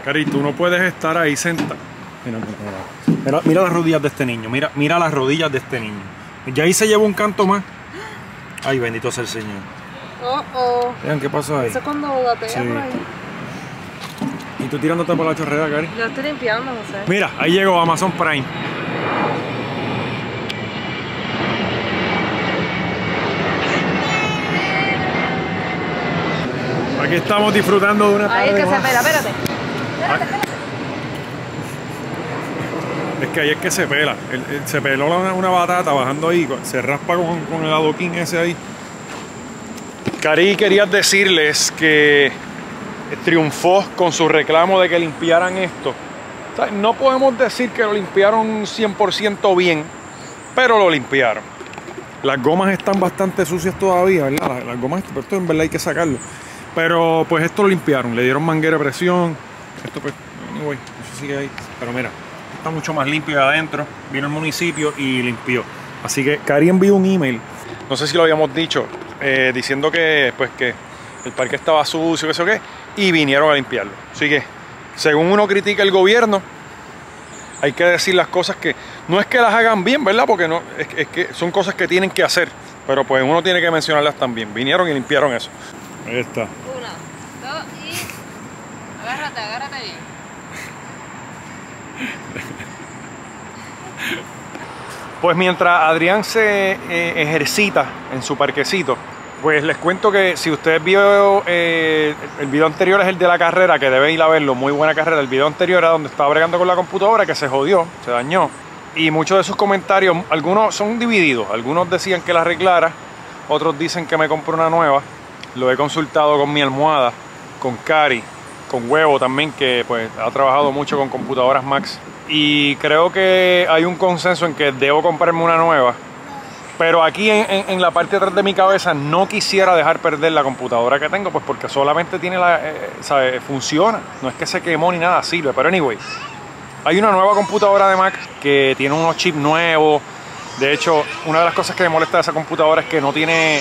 Cari, tú no puedes estar ahí sentado. Mira las rodillas de este niño. Mira las rodillas de este niño. Ya ahí se lleva un canto más. Ay, bendito sea el Señor. Vean qué pasó ahí. Eso es cuando gatea por ahí. ¿Y tú tirándote por la chorrera, Cari? Yo estoy limpiando, no sé. Mira, ahí llegó Amazon Prime. Aquí estamos disfrutando de una tarde. Ahí es que más. se pela, espérate. Es que ahí es que se pela. Se peló una batata bajando ahí, se raspa con el adoquín ese ahí. Cari, querías decirles que triunfó con su reclamo de que limpiaran esto. O sea, no podemos decir que lo limpiaron 100% bien, pero lo limpiaron. Las gomas están bastante sucias todavía, ¿verdad? Las gomas, pero esto en verdad hay que sacarlo. Pero pues esto lo limpiaron, le dieron manguera de presión. Esto pues, anyway, eso sigue ahí. Pero mira, está mucho más limpio de adentro. Vino el municipio y limpió. Así que Cari envió un email, no sé si lo habíamos dicho, diciendo que pues que el parque estaba sucio, que sé qué, y vinieron a limpiarlo. Así que, según uno critica el gobierno, hay que decir las cosas que no es que las hagan bien, ¿verdad? Porque no, es que son cosas que tienen que hacer, pero pues uno tiene que mencionarlas también. Vinieron y limpiaron eso. Ahí está. 1, 2 y... Agárrate bien. Pues mientras Adrián se ejercita en su parquecito, pues les cuento que si ustedes vio el video anterior, es el de la carrera, que deben ir a verlo, muy buena carrera. El video anterior era donde estaba bregando con la computadora, que se jodió, se dañó. Y muchos de sus comentarios, algunos son divididos. Algunos decían que la arreglara, otros dicen que me compre una nueva. Lo he consultado con mi almohada, con Cari, con Huevo también, que pues ha trabajado mucho con computadoras Macs. Y creo que hay un consenso en que debo comprarme una nueva. Pero aquí en la parte de atrás de mi cabeza no quisiera dejar perder la computadora que tengo, pues porque solamente tiene ¿sabe? Funciona. No es que se quemó ni nada, sirve. Pero anyway, hay una nueva computadora de Mac que tiene unos chips nuevos. De hecho, una de las cosas que me molesta de esa computadora es que no tiene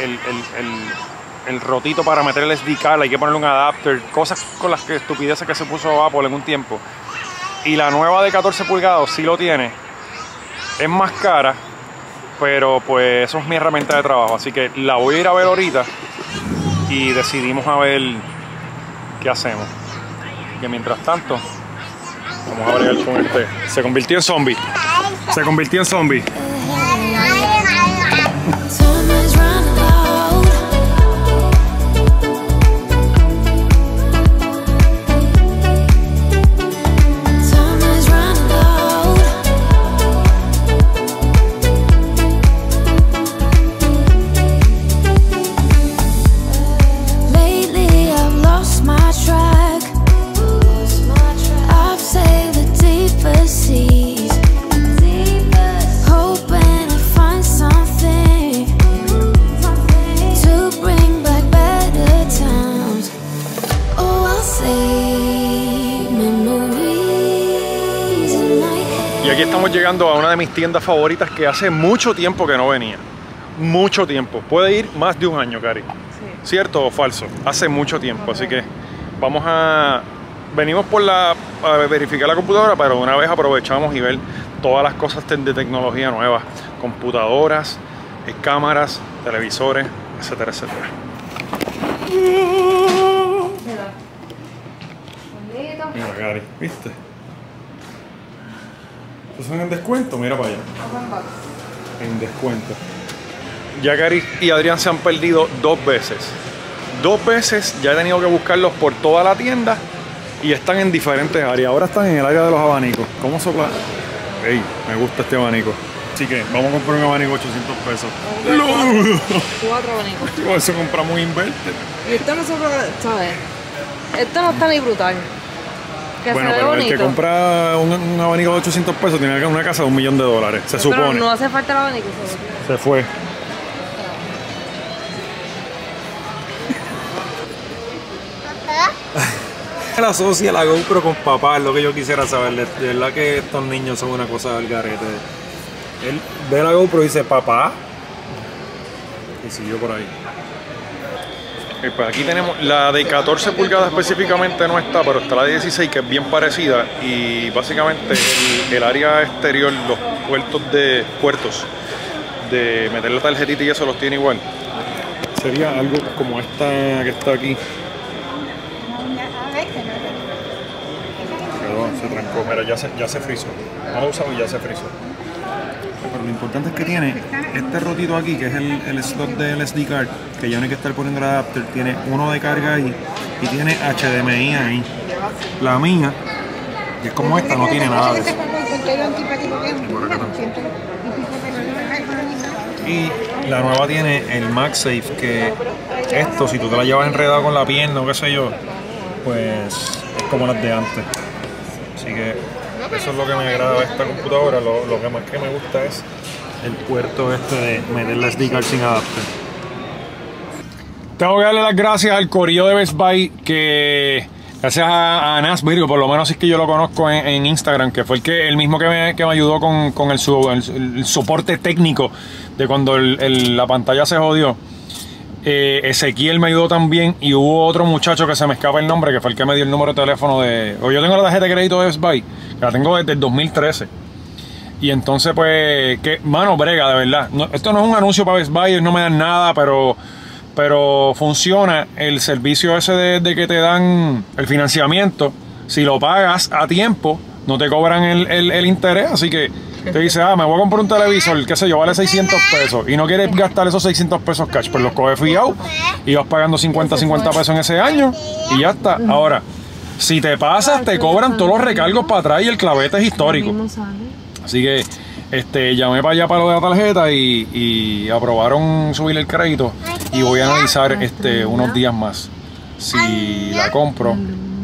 el rotito para meter el SD card. Hay que ponerle un adapter. Cosas con las que estupideces que se puso Apple en un tiempo. Y la nueva de 14 pulgadas sí lo tiene. Es más cara, pero pues eso es mi herramienta de trabajo. Así que la voy a ir a ver ahorita y decidimos a ver qué hacemos. Que mientras tanto, vamos a bregar con este. Se convirtió en zombie. Se convirtió en zombie. Y aquí estamos llegando a una de mis tiendas favoritas que hace mucho tiempo que no venía. Mucho tiempo. Puede ir más de un año, Cari. Sí. ¿Cierto o falso? Hace mucho tiempo. Así que vamos a... Venimos a verificar la computadora, pero una vez aprovechamos y ver todas las cosas de tecnología nuevas. Computadoras, cámaras, televisores, etcétera, etcétera. Mira, Cari, ¿viste? ¿Estos son en descuento? Mira para allá. En descuento. Ya Cari y Adrián se han perdido 2 veces. 2 veces ya he tenido que buscarlos por toda la tienda y están en diferentes áreas. Ahora están en el área de los abanicos. ¿Cómo sopla? Ey, me gusta este abanico. Así que vamos a comprar un abanico 800 pesos. ¡Lo dudo! 4 abanicos. Por eso compramos un inverter. Y esto no sopla, ¿sabes? Esto no está ni brutal. Que Bueno, se ve pero bonito. el que compra un abanico de 800 pesos tiene una casa de $1 millón, se supone. Pero no hace falta el abanico. Se fue. La asocia la GoPro con papá, es lo que yo quisiera saber. De verdad que estos niños son una cosa del garete. Él ve la GoPro y dice, papá. Y siguió por ahí. Pues aquí tenemos la de 14 pulgadas específicamente no está, pero está la de 16 que es bien parecida y básicamente el área exterior, los puertos de meter la tarjetita y eso los tiene igual. Sería algo como esta que está aquí. Perdón, se trancó, mira, ya se frizó. No lo he usado y ya se frizó. Pero lo importante es que tiene este rotito aquí, que es el slot del SD card, que ya no hay que estar poniendo el adapter. Tiene uno de carga ahí y tiene HDMI ahí. La mía, que es como esta, no tiene nada de eso. Y la nueva tiene el MagSafe, que esto, si tú te la llevas enredado con la pierna o qué sé yo, pues es como las de antes. Así que eso es lo que me agrada de esta computadora. Lo que más que me gusta es el puerto este de meter la SD card sin adapter. Tengo que darle las gracias al corillo de Best Buy, que gracias a Nas Virgo, por lo menos es que yo lo conozco en Instagram, que fue el mismo que me ayudó con el soporte técnico de cuando la pantalla se jodió. Ezequiel me ayudó también, y hubo otro muchacho que se me escapa el nombre, que fue el que me dio el número de teléfono yo tengo la tarjeta de crédito de Best Buy, que la tengo desde el 2013. Y entonces pues, mano, brega, de verdad. Esto no es un anuncio para Best Buy, ellos no me dan nada, pero funciona el servicio ese de que te dan el financiamiento. Si lo pagas a tiempo, no te cobran el interés, así que te dice, me voy a comprar un televisor, qué sé yo, vale 600 pesos y no quieres gastar esos 600 pesos cash, pues los coges fiado y vas pagando 50 pesos en ese año y ya está. Ahora, si te pasas, te cobran todos los recargos para atrás y el clavete es histórico. Así que llamé para allá para lo de la tarjeta y aprobaron subir el crédito, y voy a analizar unos días más si la compro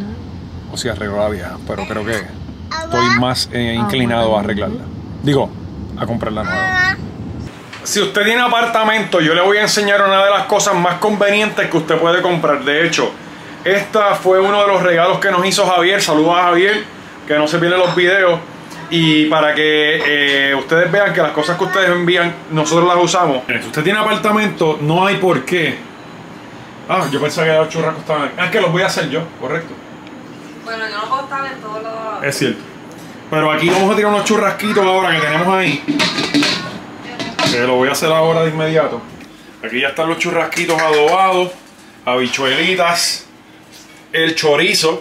o si arreglo la vieja, pero creo que estoy más inclinado a arreglarla. Digo, a comprarla nueva. Si usted tiene apartamento, yo le voy a enseñar una de las cosas más convenientes que usted puede comprar. De hecho, esta fue uno de los regalos que nos hizo Javier. Saludos a Javier, que no se pierden los videos. Y para que ustedes vean que las cosas que ustedes envían, nosotros las usamos. Si usted tiene apartamento, no hay por qué. Yo pensaba que los churrascos estaban... Es que los voy a hacer yo, correcto. Bueno, yo no puedo estar en todos los... Es cierto. Pero aquí vamos a tirar unos churrasquitos ahora que tenemos ahí. Que lo voy a hacer ahora de inmediato. Aquí ya están los churrasquitos adobados, habichuelitas, el chorizo.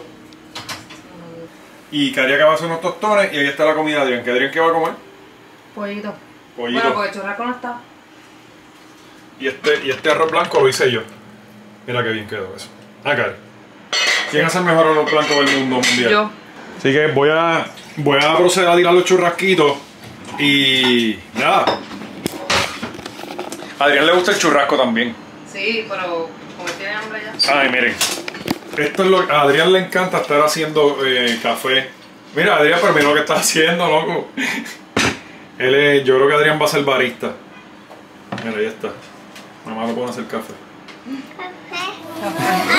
Y Caria que va a hacer unos tostones. Y ahí está la comida de Adrián. ¿Qué Adrián qué va a comer? Pollito. Pollito. Bueno, porque el churrasco no está. Y este arroz blanco lo hice yo. Mira qué bien quedó eso. Cari. ¿Quién hace el mejor arroz blanco del mundo mundial? Yo. Así que voy a proceder a tirar los churrasquitos. Y nada. A Adrián le gusta el churrasco también. Sí, pero como él tiene hambre ya. Ay, miren. Esto es a Adrián le encanta estar haciendo café. Mira, Adrián, pero mira lo que está haciendo, loco. Yo creo que Adrián va a ser barista. Mira, ahí está. Mamá lo pone a hacer café.